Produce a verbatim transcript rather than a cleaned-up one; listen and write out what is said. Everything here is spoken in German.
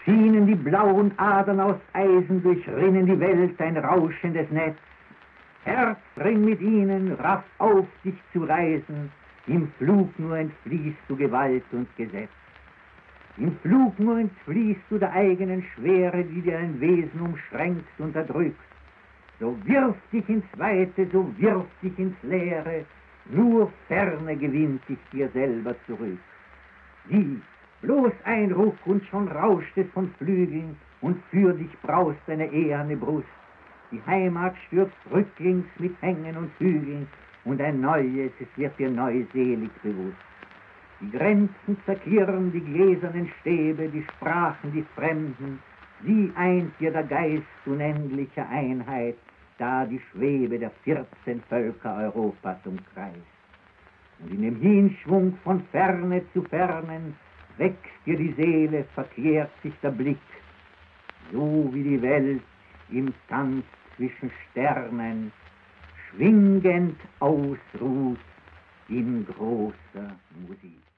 schienen die blauen Adern aus Eisen, durchrinnen die Welt ein rauschendes Netz. Herz, ring mit ihnen, raff auf, dich zu reisen, im Flug nur entfliehst du Gewalt und Gesetz. Im Flug nur entfliehst du der eigenen Schwere, die dir ein Wesen umschränkt und erdrückt. So wirf dich ins Weite, so wirf dich ins Leere, nur Ferne gewinnt dich dir selber zurück. Sieh, bloß ein Ruck und schon rauscht es von Flügeln und für dich braust deine eherne Brust. Die Heimat stürzt rücklings mit Hängen und Hügeln und ein neues, es wird dir neuselig bewusst. Die Grenzen zerklirren, die gläsernen Stäbe, die Sprachen, die Fremden, sie eint dir der Geist unendlicher Einheit, da die Schwebe der vierzehn Völker Europas umkreist. Und in dem Hinschwung von Ferne zu Fernen wächst dir die Seele, verklärt sich der Blick, so wie die Welt im Tanz zwischen Sternen schwingend ausruht in großer Musik.